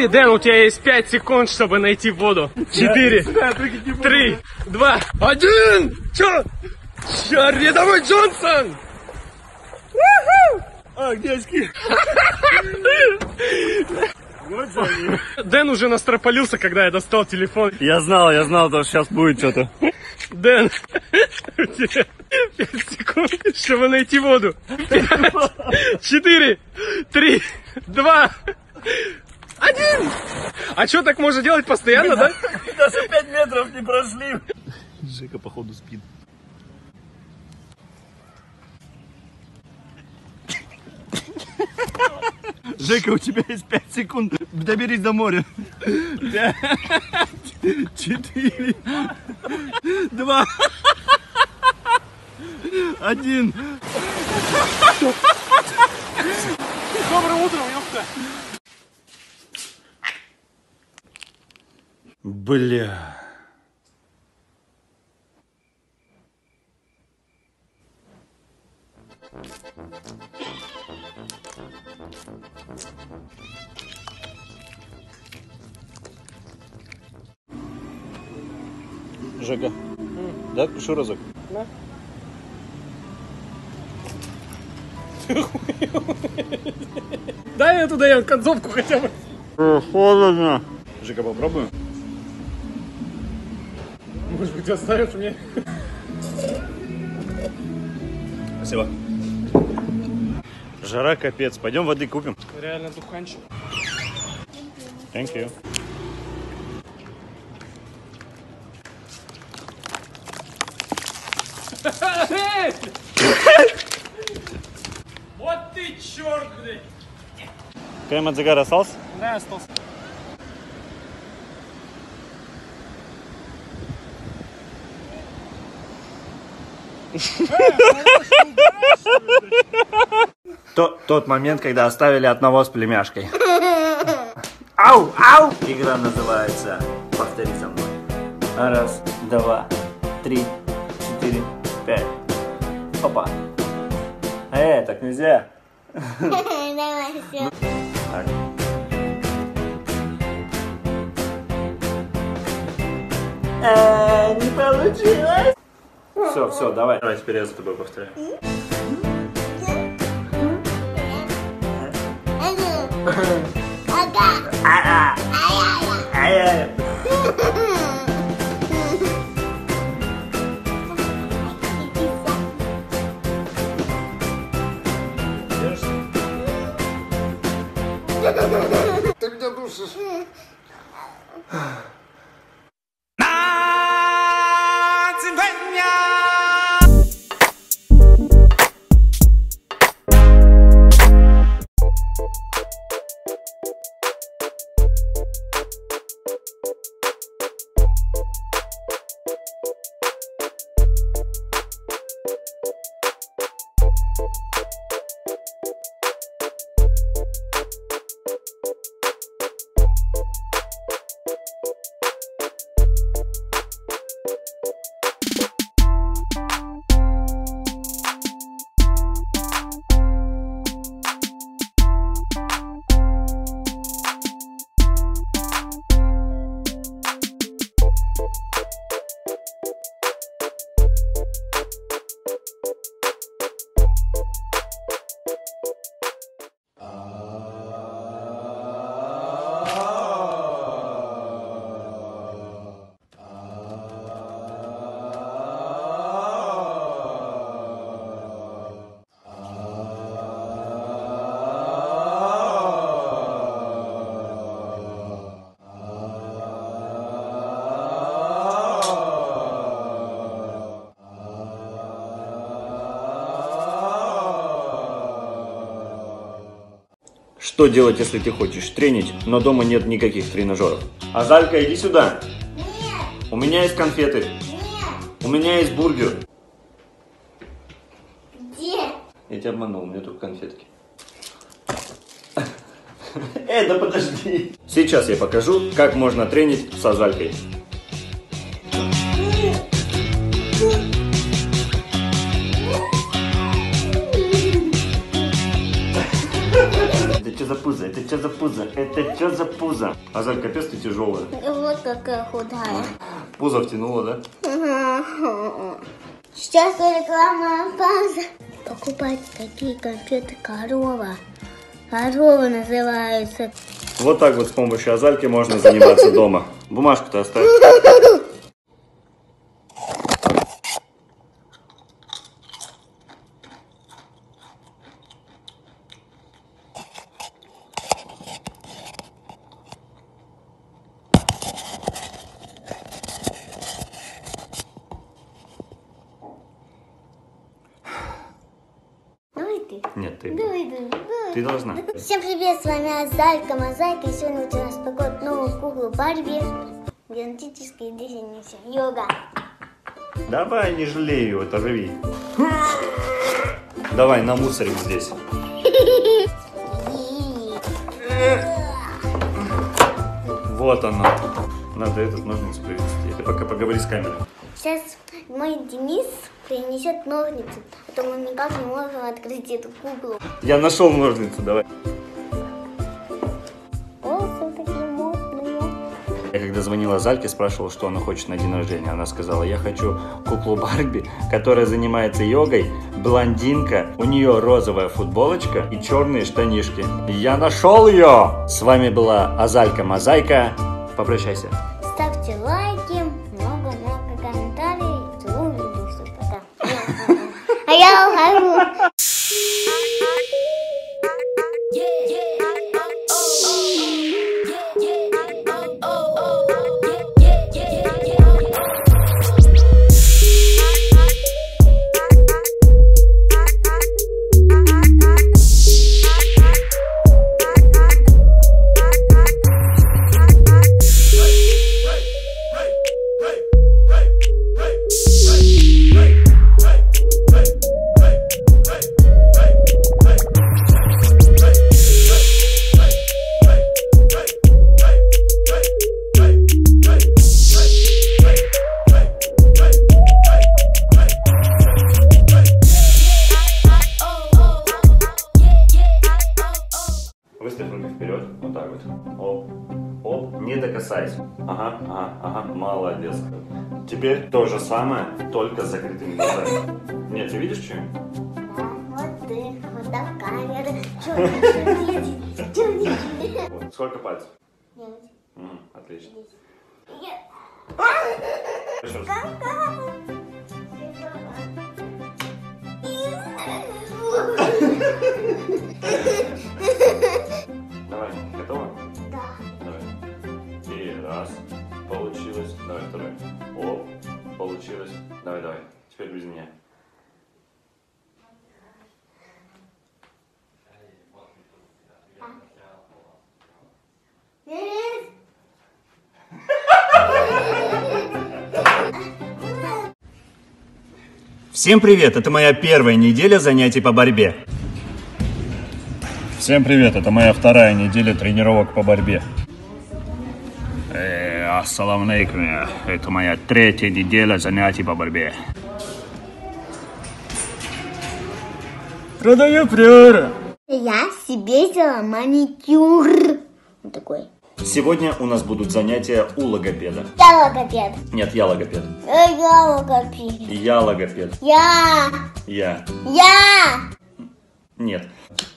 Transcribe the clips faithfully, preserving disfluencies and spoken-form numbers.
Подожди, Дэн, у тебя есть пять секунд, чтобы найти воду. Четыре, три, два, один! Чё? Чё, рядовой Джонсон! А, где очки? Вот же они. Дэн уже настропалился, когда я достал телефон. Я знал, я знал, что сейчас будет что-то. Дэн, у тебя пять секунд, чтобы найти воду. Пять, четыре, три, два, один. А что, так можно делать постоянно, да? Даже пять метров не прошли. Жека, походу, спит. Жека, у тебя есть пять секунд. Доберись до моря. Пять, четыре, два, один. Доброе утро, ёпта. Бля. Жека, да, пишу разок. Да. Дай я туда я концовку хотя бы. Холодно. Жека, попробуем. Может быть, оставишь мне? Спасибо. Жара капец. Пойдем воды купим. Реально духанчик. Thank you. Вот ты черт, блядь! Крем от загара остался? Да, остался. Тот, тот момент, когда оставили одного с племяшкой. Ау, ау! Игра называется «Повтори за мной». Раз, два, три, четыре, пять. Опа. Э, так нельзя. Давай, все. Так. Э, не получилось. Все, все, давай. Давай теперь я за тобой повторяю. Ага. Ай-яй. Ты меня душишь. Что делать, если ты хочешь тренить, но дома нет никаких тренажеров? Азалька, иди сюда. Нет. У меня есть конфеты. Нет. У меня есть бургер. Где? Я тебя обманул, у меня тут конфетки. Э, да подожди. Сейчас я покажу, как можно тренить с Азалькой. Это что за пузо? Это что за пузо? Это что за пузо? Азаль, капец ты тяжелая. Вот какая худая. Пузо втянула, да? Сейчас рекламная пауза. Покупайте такие конфеты корова. Корова называются. Вот так вот с помощью Азальки можно заниматься дома. Бумажку-то оставь. Давай ты. Нет, ты. Давай, давай, давай. Ты должна. Всем привет, с вами Азалька Мозаика. И сегодня у нас покупают новую куклу Барби. Генетические дефиниции. Йога. Давай, не жалей его, это живи. Давай, намусорим здесь. Вот оно. Надо этот ножниц привезти. Ты пока поговори с камерой. Сейчас мой Денис принесет ножницы, а то мы никак не можем открыть эту куклу. Я нашел ножницы, давай. Волосы такие модные. Я когда звонила Зальке, спрашивал, что она хочет на день рождения. Она сказала, я хочу куклу Барби, которая занимается йогой, блондинка, у нее розовая футболочка и черные штанишки. Я нашел ее! С вами была Азалька Мозаика. Попрощайся. Ставьте лайки, много-много комментариев. Целую, люблю, все, пока. А я ухожу. Выставь руки вперед, вот так вот. Оп, оп, не докасайся. Ага, ага, ага, молодец. Теперь то же самое, только с закрытыми глазами. Нет, ты видишь что-нибудь? Вот ты, вот так камера. Что видишь? Что видишь? Вот. Сколько пальцев? Девять. М, отлично. Я- Еще раз. Давай, готово? Да. Давай. И раз, получилось. Давай, второй. Оп, получилось. Давай, давай. Теперь без меня. Всем привет! Это моя первая неделя занятий по борьбе. Всем привет! Это моя вторая неделя тренировок по борьбе. Э, ассаламу алейкум. Это моя третья неделя занятий по борьбе. Продаю приора. Я себе сделала маникюр. Вот такой. Сегодня у нас будут занятия у логопеда. Я логопед. Нет, я логопед. Э, Я логопед. Я логопед. Я. Я. Я. Нет.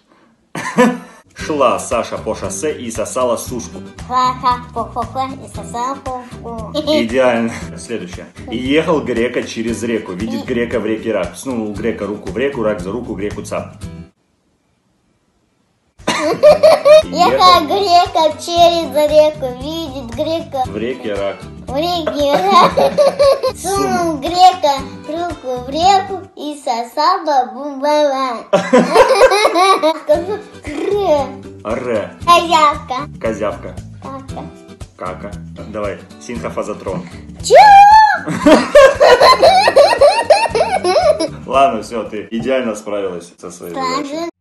Шла Саша по шоссе и сосала сушку. Ха-ха, хо-хо-хо, и сосал хо-хо. Идеально. Следующее. И ехал грека через реку. Видит грека в реке рак. Снул грека руку в реку, рак за руку, греку цап. Ехал грека через реку, видит грека В реке рак. в реке рак. Сунул грека руку в реку и сосал бабу-баба. Скажу кре. Ре. Козявка. Козявка. Кака. Кака. Давай. Синхофазотрон. Чё? Ладно, все, ты идеально справилась со своей задачей.